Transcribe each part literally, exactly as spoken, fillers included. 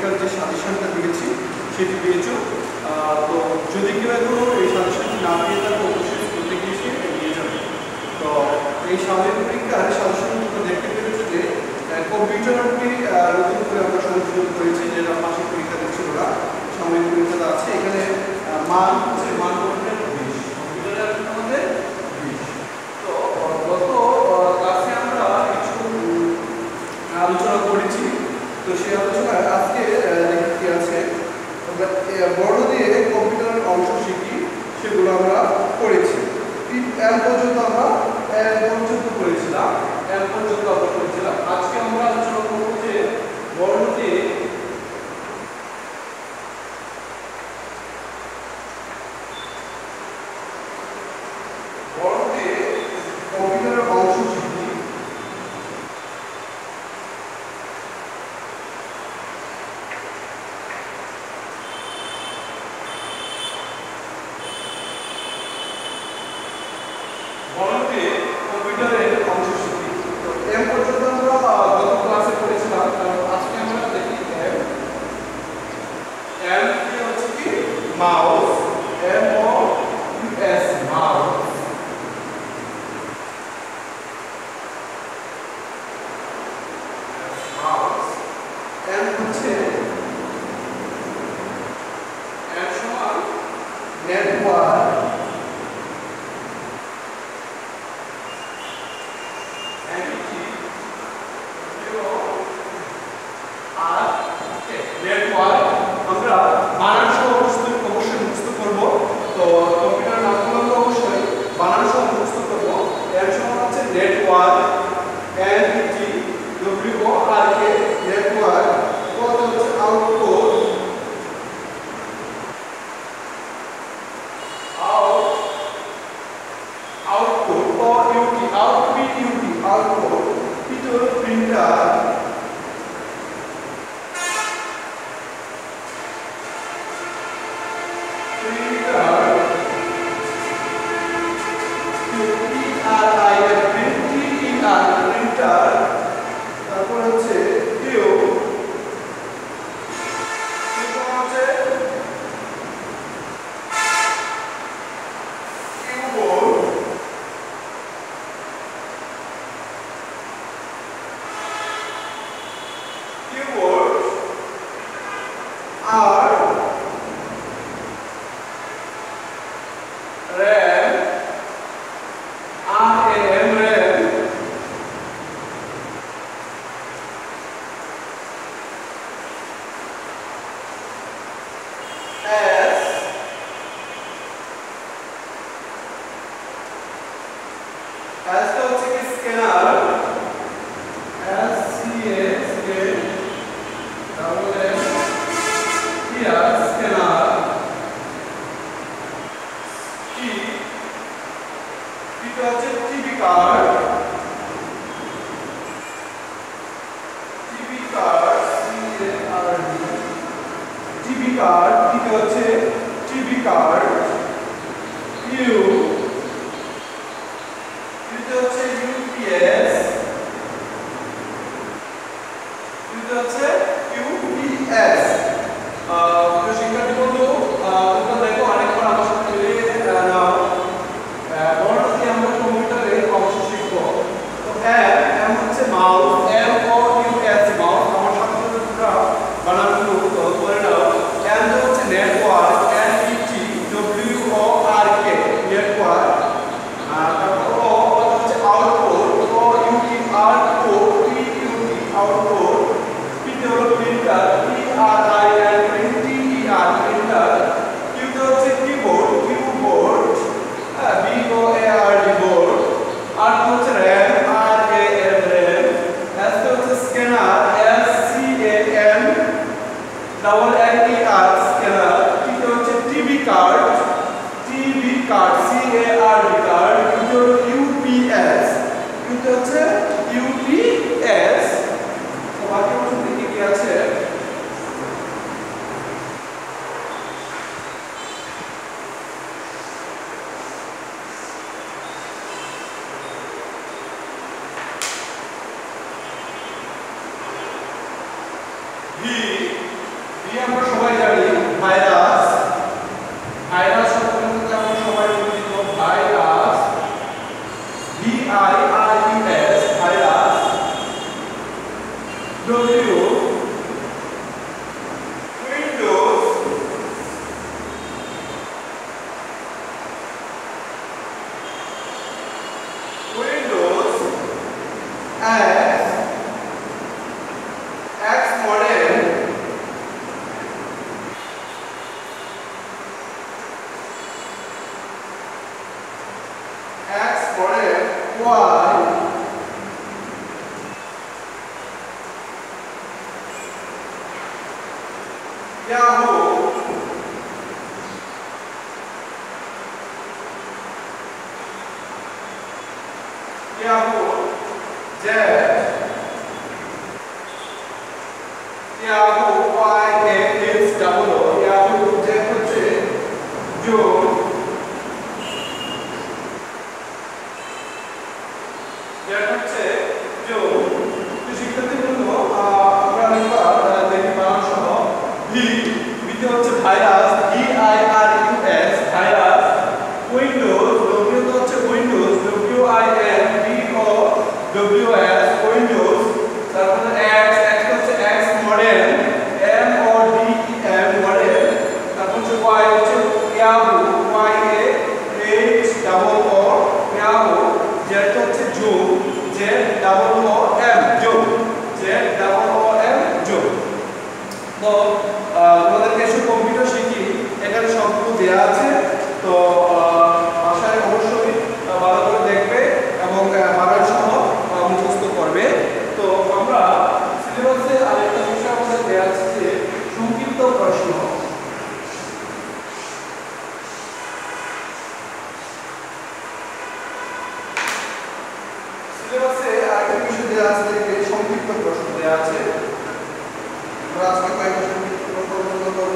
পরীক্ষার যে সাজেশনটা দিয়েছি সেটি পেয়েছো। তো যদি কেউ এখনো এই সাজেশনটি না পেয়ে থাকো অবশ্যই স্কুলে গিয়ে সে নিয়ে যাবে। তো এই সাময়িক পরীক্ষার সাজেশনগুলো দেখতে পেরেছো যে কম্পিউটারটি নতুন করে আমরা সংযোজন করেছি, যেটা মাসিক পরীক্ষা দিচ্ছিল না, সাময়িক পরীক্ষাটা আছে। এখানে মান হচ্ছে মান করতে বিশ, কম্পিউটারের আমাদের বিশ। তো গত ক্লাসে আমরা কিছু আলোচনা করেছি, তো সেই আলোচনায় আজকে দেখি কি আছে। আমরা বর্ণ দিয়ে কম্পিউটারের অংশ শিখি, সেগুলো আমরা করেছি। এল পর্যন্ত আমরা এল পর্যন্ত করেছিলাম এল পর্যন্ত আমরা করেছিলাম আজকে আমরা আলোচনা করব যে বর্ণ দিয়ে বর্ণ দিয়ে কম্পিউটারের অংশ শিখি। কম্পিউটারের অংশ শিখি। তো এম পর্যন্ত আমরা গত ক্লাসে পড়েছিলাম। আজকে আমরা দেখি এম এম কি হচ্ছে কি mouse, M O U S mouse. Mouse M হচ্ছে এম সমান নেটওয়ার্ক, নেটওয়ার্ক আমরা বানান সহ অবশ্যই মুখস্থ করব। তো কম্পিউটার নামগুলো আমরা অবশ্যই বানান সহ মুখস্থ করব। এর সমান হচ্ছে network, N E T W O R K, network. কত হচ্ছে output, out output O UT, output UT, output. এটা হলো প্রিন্টার, তারপর হচ্ছে কিউ, হচ্ছে কিউবোর্ড, কিউবোর্ড আর RAM, R M RAM, S S তো হচ্ছে কি scanner, S C A scan double S here scanner. T T হচ্ছে TV card, TV card C A R D, TV card. T হচ্ছে TV card. You ইউতে হচ্ছে UPS, ইউতে হচ্ছে UPS. তো শিক্ষার্থী বন্ধু তোমরা দেখো অনেকবার আমার সাথে মিলিয়ে নাও, বর্ণ দিয়ে আমরা কম্পিউটারের অংশ শিখবো। তো এম এম হচ্ছে mouse, M O U S mouse. আমার সাথে তোমরা বানানগুলো করে নাও। এম হচ্ছে network, N E T W O R K, network. তারপর ও হচ্ছে output, O U T, output, P U T, output. P হলো printer, P R I N T E R, printer. Q হচ্ছে keyboard, keyboard, B O A R D, board. R হচ্ছে RAM, R A M RAM. S হচ্ছে scanner, S C A N double N E R, scanner. T হচ্ছে TV card, TV card C A R D, card. U হলো UPS, U হচ্ছে UPS. তো বাকি অংশ দেখি কি আছে। ভি ভি আমরা সবাই জানি ভাইরাস, ভাইরাস শব্দটাকে আমরা সবাই পরিচিত virus, V I R U S virus, W windows, windows X, X model, X model, Y, Yahoo, Yahoo, Z, Yahoo, Y, A, X, double O, Yahoo, Z হচ্ছে যোগ, যেটা হচ্ছে যোগ। তো শিক্ষার্থীবৃন্দ আমরা একবার দেখি বানান সহ ভি, ভিতে হচ্ছে virus, V I R U S virus, windows, W তো হচ্ছে windows, W I N D O W S windows, তারপরে এক্স, এক্স হচ্ছে X model, M O D E M model, তারপর হচ্ছে ওয়াই হচ্ছে Yahoo, Y A H double O Yahoo, Z হচ্ছে যোগ, Z double O M যোগ, Z double O M যোগ। তো তোমাদেরকে এসব কম্পিউটার শিখি, এখানে সবগুলো দেওয়া আছে। তো আশায় অবশ্যই ভালো করে দেখবে এবং বানান সহ মুখস্থ করবে। তো আমরা সিলেবাসে আরেকটা বিষয় আমাদের দেওয়া আছে যে সংক্ষিপ্ত প্রশ্ন। সিলেবাসে আরেকটা বিষয় দেওয়া আছে যে সংক্ষিপ্ত প্রশ্ন দেওয়া আছে। আমরা আজকে কয়েকটা সংক্ষিপ্ত প্রশ্ন করব।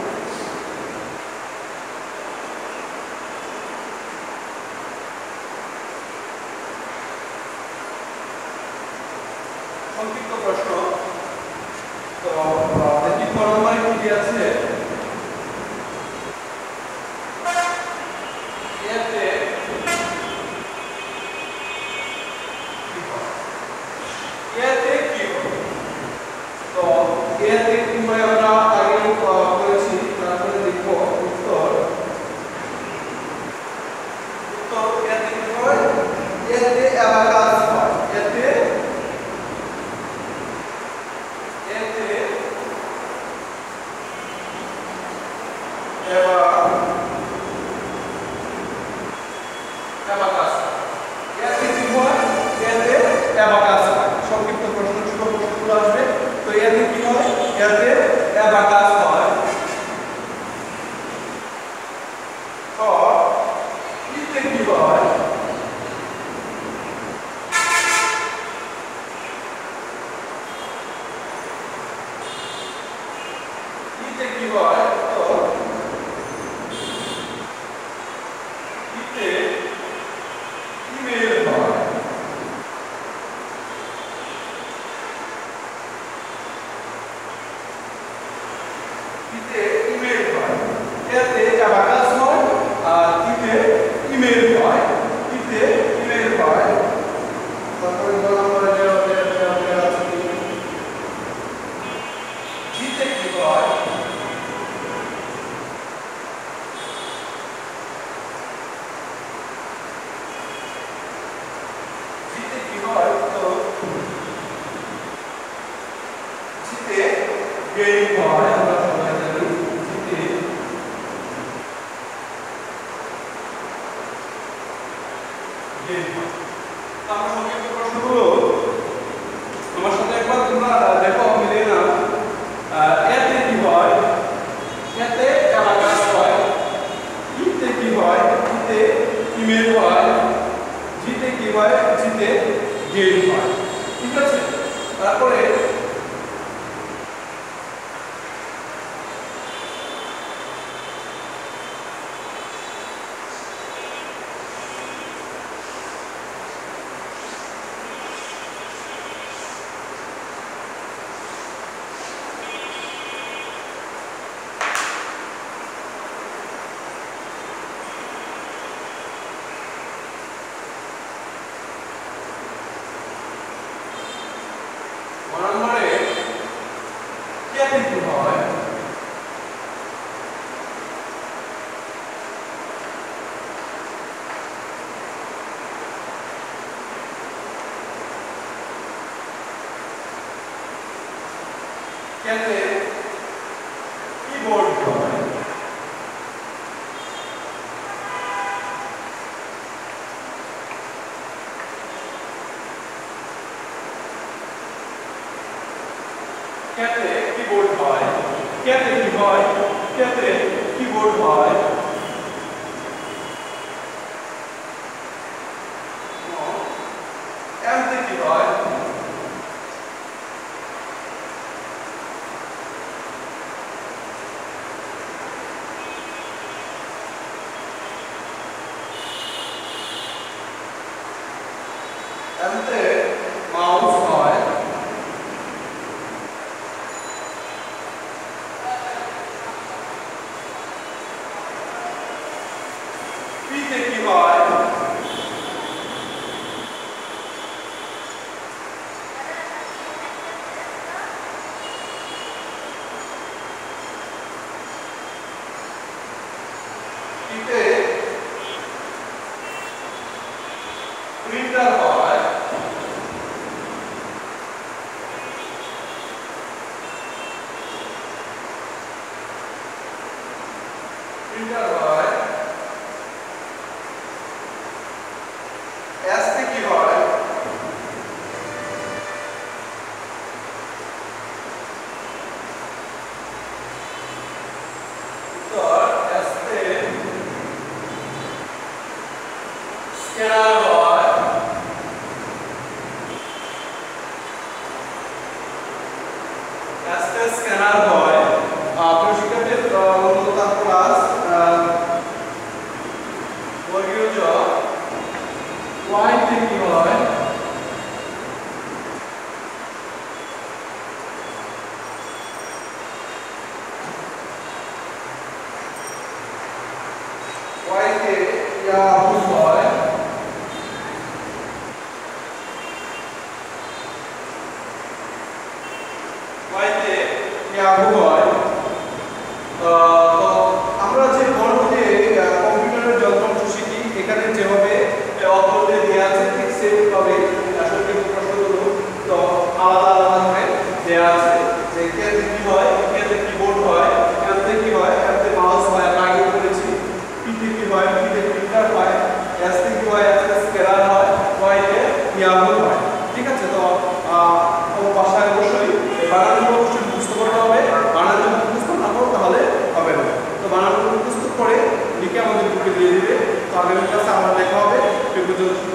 সংক্ষিপ্ত প্রশ্ন। তো দেখি ক নম্বরে কি আছে। এতে এতে কি হবে? তো এতে কি হয় আমরা আগে করেছি, তারপরে দেখব উত্তর। উত্তর এতে কি হয়? এতে অ্যাবাকাস হয়। এতে এতে অ্যাবাকাস, এতে কি হয়? এতে অ্যাবাকাস হয়। সংক্ষিপ্ত প্রশ্ন, ছোট প্রশ্নগুলো আসবে। তো এতে কি হয়? এতে অ্যাবাকাস হয়। ও ইতে কি হয়? ইতে কি হয়? তো ইতে ইমেল হয়। ইতে ইমেল হয়। এতে অ্যাবাকাস হয় আর ইতে ইমেল হয়। ইতে ইমেল হয়। তারপরে গ নম্বরে দেওয়া দেওয়া আছে কি? জিতে কি হয়? জিতে কি হয়? তো জিতে গেইন হয়। আমরা সবাই জানি জিতে গেইন হয়। আমরা সংক্ষিপ্ত প্রশ্নগুলো আমার সাথে একবার তোমরা দেখো, মিলিয়ে নাও। এতে কি হয়? এতে অ্যাবাকাস হয়। ইতে কি হয়? ইতে ইমেল হয়। জিতে কি হয়? জিতে গেইন হয়। ঠিক আছে? তারপরে কেতে কিবোর্ড হয় কেতে কিবোর্ড হয় কেতে কি হয় কেতে কিবোর্ড হয় এমতে কি হয় এমতে মাউস হয় পিতে কি হয় পিতে প্রিন্টার হয় প্রিন্টার হয় এসতে কি হয় উত্তর এসতে স্ক্যানার হয় এসতে স্ক্যানার হয় আপনার শিক্ষার্থীর উন্নত ক্লাস বর্গীয় জ ওয়াই তে কি হয় ওয়াই তে ইয়াহু হয় ওয়াই তে ইয়াহু হয় তো আমরা যে বর্ণ দিয়ে কম্পিউটারের যন্ত্রাংশ শিখি এখানে যেভাবে অক্ষর দিয়ে দেওয়া আছে ঠিক সেমভাবে আসলে প্রশ্নগুলো তো আলাদা আলাদা ভাবে দেওয়া আছে যে কেতে কি হয় কেতে কিবোর্ড হয় এমতে কি হয় এমতে মাউস হয় আমরা আগে বলেছি পিতে কি হয় পিতে প্রিন্টার হয় এসতে কি হয় এসতে স্ক্যানার হয় ওয়াই তে ইয়াহু হয় ঠিক আছে তো ও ভাষায় অবশ্যই বানানগুলো অবশ্যই মুখস্থ করতে হবে বানান যদি মুখস্থ না করো তাহলে হবে না তো বানানগুলো মুখস্থ করে লিখে আমাদের গ্রুপে দিয়ে দিবে তো আগামী ক্লাসে আবার দেখা হবে।